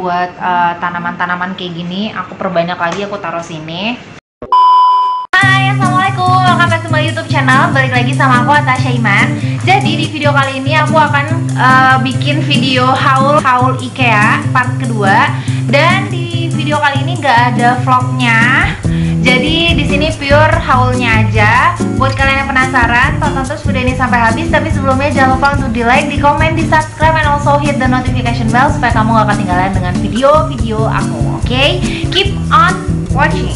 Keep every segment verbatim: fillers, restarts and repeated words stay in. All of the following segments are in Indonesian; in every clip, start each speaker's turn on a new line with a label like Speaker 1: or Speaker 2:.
Speaker 1: buat uh, tanaman-tanaman kayak gini. Aku perbanyak lagi, aku taruh sini. Hai, assalamualaikum, welcome back to my YouTube channel. Balik lagi sama aku, Atasha Iman. Jadi di video kali ini aku akan uh, bikin video haul haul IKEA part kedua. Dan di video kali ini nggak ada vlognya. Jadi di sini pure haulnya aja. Buat kalian yang penasaran, tonton terus video ini sampai habis. Tapi sebelumnya jangan lupa untuk di like, di komen, di subscribe, and also hit the notification bell supaya kamu gak ketinggalan dengan video-video aku. Oke, okay? Keep on watching.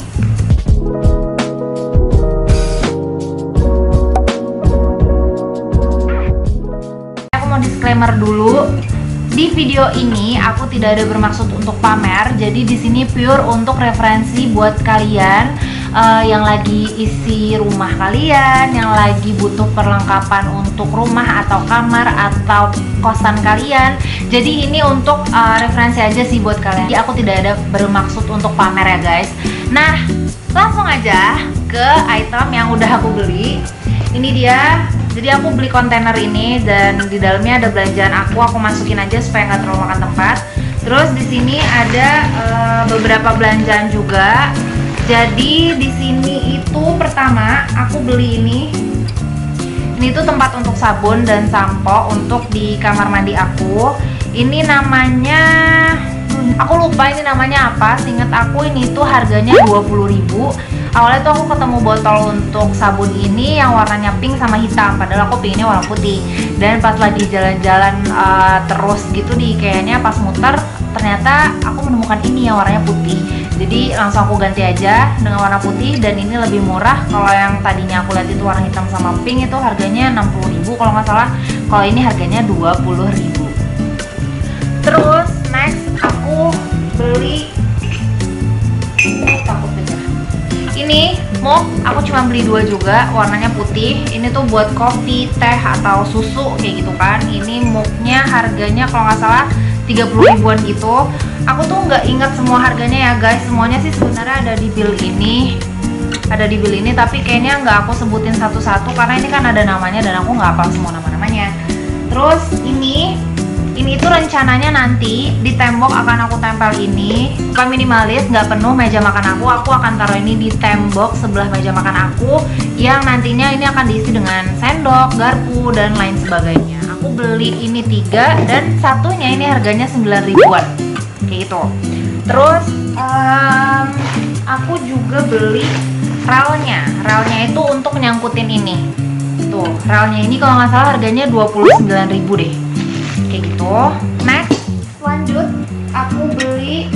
Speaker 1: Aku mau disclaimer dulu. Di video ini aku tidak ada bermaksud untuk pamer, jadi di sini pure untuk referensi buat kalian uh, yang lagi isi rumah kalian, yang lagi butuh perlengkapan untuk rumah atau kamar atau kosan kalian. Jadi ini untuk uh, referensi aja sih buat kalian. Jadi aku tidak ada bermaksud untuk pamer ya guys. Nah, langsung aja ke item yang udah aku beli. Ini dia. Jadi aku beli kontainer ini dan di dalamnya ada belanjaan aku. Aku masukin aja supaya nggak terlalu makan tempat. Terus di sini ada uh, beberapa belanjaan juga. Jadi di sini itu pertama aku beli ini. Ini tuh tempat untuk sabun dan sampo untuk di kamar mandi aku. Ini namanya, aku lupa ini namanya apa. Seingat aku ini tuh harganya dua puluh ribu. Awalnya tuh aku ketemu botol untuk sabun ini yang warnanya pink sama hitam, padahal aku pinginnya warna putih. Dan pas lagi jalan-jalan uh, terus gitu di IKEA-nya, pas muter ternyata aku menemukan ini yang warnanya putih. Jadi langsung aku ganti aja dengan warna putih, dan ini lebih murah. Kalau yang tadinya aku lihat itu warna hitam sama pink itu harganya enam puluh ribu kalau nggak salah. Kalau ini harganya dua puluh ribu. Terus next aku beli ini mug, aku cuma beli dua juga, warnanya putih. Ini tuh buat kopi, teh, atau susu kayak gitu kan. Ini mugnya harganya kalau nggak salah tiga puluh ribuan gitu. Aku tuh nggak ingat semua harganya ya guys. Semuanya sih sebenarnya ada di bill ini, ada di bill ini. Tapi kayaknya nggak aku sebutin satu-satu karena ini kan ada namanya dan aku nggak hafal semua nama-namanya. Terus ini Ini itu rencananya nanti di tembok akan aku tempel ini. Bukan minimalis, nggak penuh meja makan aku. Aku akan taruh ini di tembok sebelah meja makan aku, yang nantinya ini akan diisi dengan sendok, garpu, dan lain sebagainya. Aku beli ini tiga dan satunya ini harganya sembilan ribuan kayak gitu. Terus um, aku juga beli relnya. Relnya itu untuk nyangkutin ini. Tuh, relnya ini kalau nggak salah harganya dua puluh sembilan ribu deh. Kayak gitu. Next, lanjut aku beli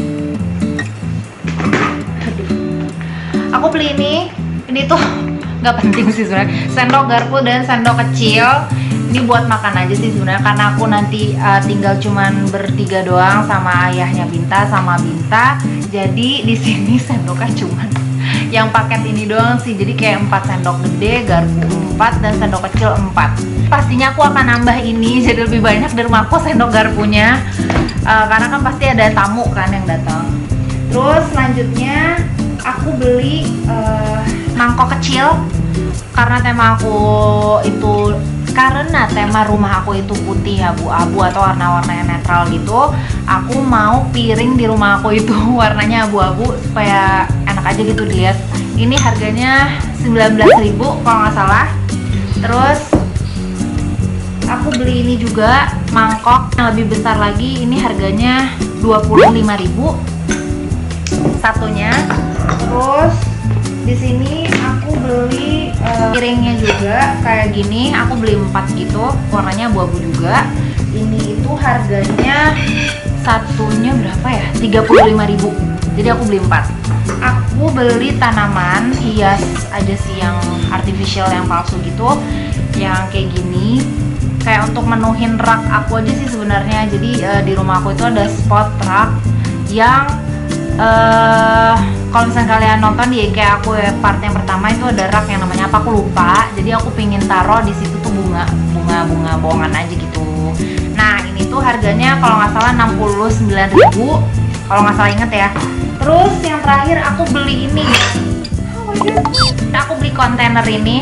Speaker 1: Aduh. Aku beli ini. Ini tuh nggak penting sih sebenarnya. Sendok garpu dan sendok kecil. Ini buat makan aja sih sebenarnya, karena aku nanti uh, tinggal cuman bertiga doang sama ayahnya Binta sama Binta. Jadi di sini sendoknya cuman yang paket ini doang sih. Jadi kayak empat sendok gede, garpu empat, dan sendok kecil empat. Pastinya aku akan nambah ini jadi lebih banyak dari rumah aku sendok garpunya, uh, karena kan pasti ada tamu kan yang datang. Terus selanjutnya aku beli uh, mangkok kecil karena tema aku itu karena tema rumah aku itu putih abu-abu atau warna-warna yang netral gitu. Aku mau piring di rumah aku itu warnanya abu-abu supaya enak aja gitu dilihat. Ini harganya sembilan belas ribu kalau nggak salah. Terus aku beli ini juga mangkok yang lebih besar lagi. Ini harganya dua puluh lima ribu satunya. Terus di sini aku beli uh, piringnya juga kayak gini. Aku beli empat gitu, warnanya abu-abu juga. Ini itu harganya satunya berapa ya? tiga puluh lima ribu. Jadi aku beli empat. Aku beli tanaman hias aja sih yang artificial, yang palsu gitu, yang kayak gini. Kayak untuk menuhin rak aku aja sih sebenarnya. Jadi uh, di rumah aku itu ada spot rak yang uh, kalau misalnya kalian nonton di IKEA aku ya, part yang pertama itu ada rak yang namanya apa aku lupa. Jadi aku pingin taruh di situ tuh bunga, bunga, bunga bohongan aja gitu. Nah ini tuh harganya kalau nggak salah enam puluh sembilan ribu kalau nggak salah inget ya. Terus yang terakhir aku beli ini. Oh my god. Aku beli kontainer ini.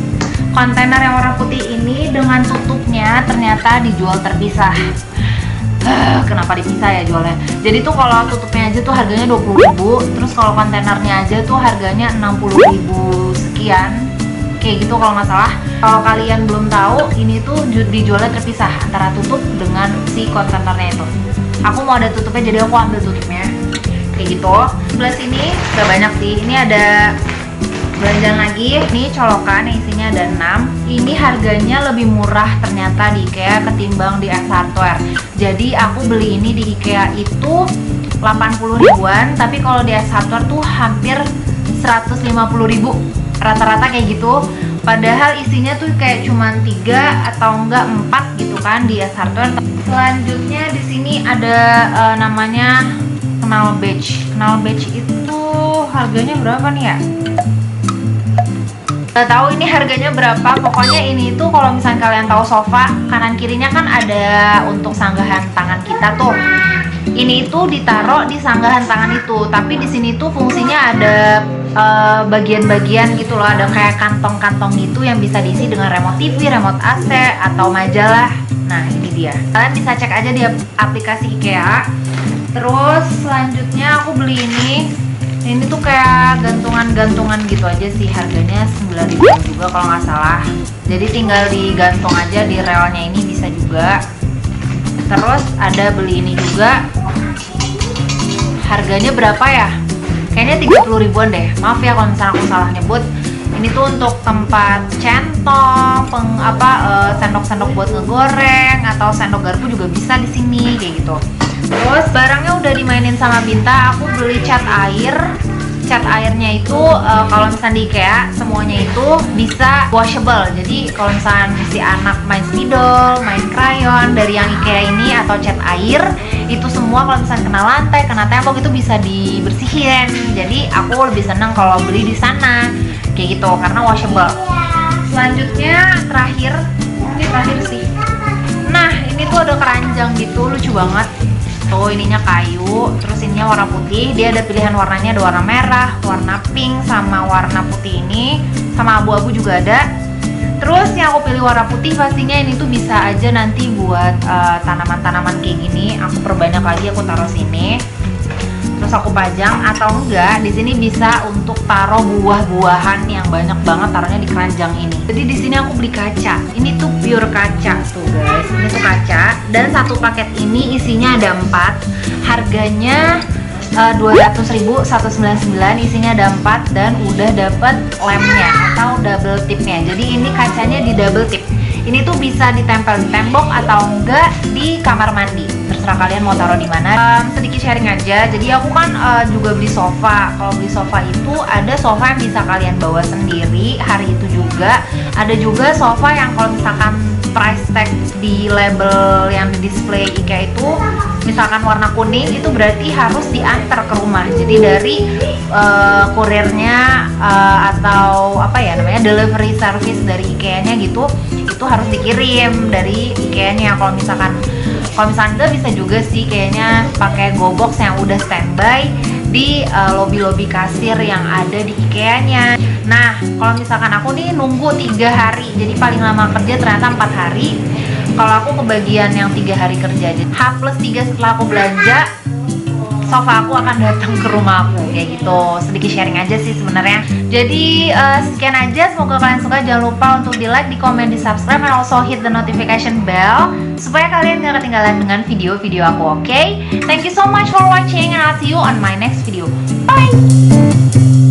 Speaker 1: Kontainer yang warna putih ini dengan tutupnya ternyata dijual terpisah. uh, kenapa dipisah ya jualnya. Jadi tuh kalau tutupnya aja tuh harganya dua puluh ribu, terus kalau kontainernya aja tuh harganya enam puluh ribu sekian, kayak gitu kalau nggak salah. Kalau kalian belum tahu, ini tuh dijualnya terpisah antara tutup dengan si kontainernya itu. Aku mau ada tutupnya, jadi aku ambil tutupnya kayak gitu. Sebelah sini gak banyak sih, ini ada belanjaan lagi. Ini colokan yang isinya ada enam. Ini harganya lebih murah ternyata di IKEA ketimbang di Ace Hardware. Jadi aku beli ini di IKEA itu delapan puluh ribuan, tapi kalau di Ace Hardware tuh hampir seratus lima puluh ribu, rata-rata kayak gitu. Padahal isinya tuh kayak cuman tiga atau enggak empat gitu kan di Ace Hardware. Selanjutnya di sini ada uh, namanya Knal Badge. Knal Badge itu harganya berapa nih ya? Gak tahu ini harganya berapa. Pokoknya ini tuh kalau misalnya kalian tahu sofa, kanan kirinya kan ada untuk sanggahan tangan kita tuh. Ini itu ditaruh di sanggahan tangan itu, tapi di sini tuh fungsinya ada bagian-bagian uh, gitu loh, ada kayak kantong-kantong gitu yang bisa diisi dengan remote T V, remote A C atau majalah. Nah ini dia, kalian bisa cek aja di aplikasi IKEA. Terus selanjutnya aku beli ini. Ini tuh kayak gantungan-gantungan gitu aja sih, harganya sembilan ribu juga kalau nggak salah. Jadi tinggal digantung aja di relnya, ini bisa juga. Terus ada beli ini juga, harganya berapa ya? Kayaknya tiga puluh ribuan deh. Maaf ya kalau misalnya aku salah nyebut. Ini tuh untuk tempat centong, peng, apa uh, sendok-sendok buat ngegoreng atau sendok garpu juga bisa di sini kayak gitu. Terus barangnya udah dimainin sama Binta. Aku beli cat air. Cat airnya itu uh, kalau misalnya di IKEA semuanya itu bisa washable. Jadi kalau misalnya si anak main spidol, main krayon dari yang IKEA ini atau cat air, itu semua kalau misalnya kena lantai, kena tembok itu bisa dibersihin. Jadi aku lebih seneng kalau beli di sana kayak gitu karena washable. Selanjutnya terakhir, ini terakhir sih. Nah ini tuh ada keranjang gitu, lucu banget. Tuh ininya kayu, terus ininya warna putih. Dia ada pilihan warnanya, ada warna merah, warna pink, sama warna putih ini, sama abu-abu juga ada. Terus yang aku pilih warna putih pastinya ini tuh bisa aja nanti buat uh, tanaman-tanaman kayak gini. Aku perbanyak lagi, aku taruh sini. Terus aku pajang atau enggak di sini bisa untuk taruh buah-buahan yang banyak banget, taruhnya di keranjang ini. Jadi di sini aku beli kaca. Ini tuh pure kaca tuh guys. Ini tuh kaca dan satu paket ini isinya ada empat. Harganya uh, dua ratus ribu, seratus sembilan puluh sembilan, isinya ada empat dan udah dapet lemnya atau double tipnya. Jadi ini kacanya di double tip. Ini tuh bisa ditempel di tembok atau enggak di kamar mandi. Terserah kalian mau taruh di mana. Um, sedikit sharing aja. Jadi aku kan uh, juga beli sofa. Kalau beli sofa itu ada sofa yang bisa kalian bawa sendiri hari itu juga. Ada juga sofa yang kalau misalkan price tag di label yang di display IKEA itu misalkan warna kuning, itu berarti harus diantar ke rumah. Jadi dari uh, kurirnya uh, atau apa ya namanya delivery service dari IKEA-nya gitu, itu harus dikirim dari IKEA-nya. Kalau misalkan kalau misalkan enggak bisa juga sih kayaknya pakai go box yang udah standby di uh, lobby-lobby kasir yang ada di IKEA-nya. Nah, kalau misalkan aku nih nunggu tiga hari, jadi paling lama kerja ternyata empat hari. Kalau aku kebagian yang tiga hari kerja, jadi H plus tiga setelah aku belanja, sofa aku akan datang ke rumah aku kayak gitu. Sedikit sharing aja sih sebenarnya. Jadi uh, sekian aja, semoga kalian suka. Jangan lupa untuk di like, di komen, di subscribe, and also hit the notification bell supaya kalian gak ketinggalan dengan video-video aku. Oke, okay? Thank you so much for watching and I'll see you on my next video. Bye.